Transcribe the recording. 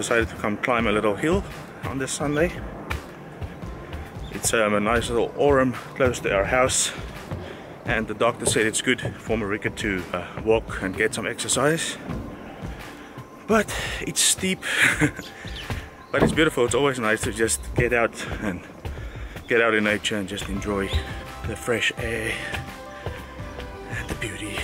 decided to come climb a little hill on this Sunday. It's a nice little oreum close to our house, and the doctor said it's good for Marika to walk and get some exercise. But it's steep, but it's beautiful. It's always nice to just get out in nature and just enjoy the fresh air and the beauty.